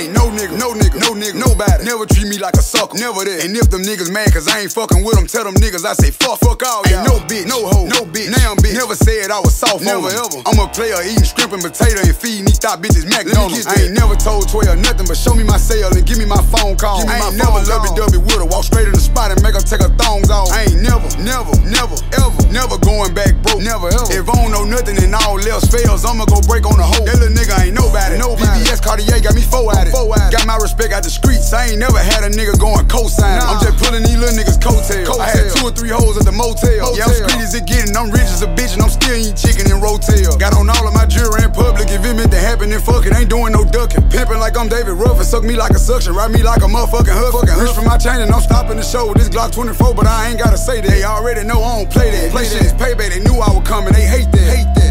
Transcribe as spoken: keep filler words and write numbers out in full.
I ain't no nigga, no nigga, no nigga, nobody. Never treat me like a sucker, never that. And if them niggas mad cause I ain't fucking with them, tell them niggas I say fuck, fuck all y'all. Ain't no bitch, no hoe, no bitch, now bitch. Never said I was soft, never ever. I'm a player eating shrimp and potato and feeding these thot bitches McDonalds. I ain't never told twelve nothing but show me my cell and give me my phone call. Give me I ain't my never lovey-dovey with her, walk straight in the spot and make her take her thongs off. I ain't never, never, never, ever, never going back broke, never ever. If I don't know nothing and all else fails, I'ma go break on the hoe. That little nigga ain't nobody, nobody. V V S Cartier got me four at it. Got my respect out the streets, I ain't never had a nigga going cosign. Nah. I'm just pulling these little niggas coattails. Coat I had two or three hoes at the motel. motel. Yeah, I'm street as it getting, I'm rich as a bitch and I'm still eating chicken in Rotel. Got on all of my jewelry in public, if it meant to happen then fuck it, ain't doing no ducking. Pimping like I'm David Ruff and suck me like a suction, ride me like a motherfucking huff. Fucking reach for my chain and I'm stopping the show with this Glock twenty-four, but I ain't gotta say that. They already know I don't play that. Play shit is payback, they knew I was coming, they hate that. Hate that.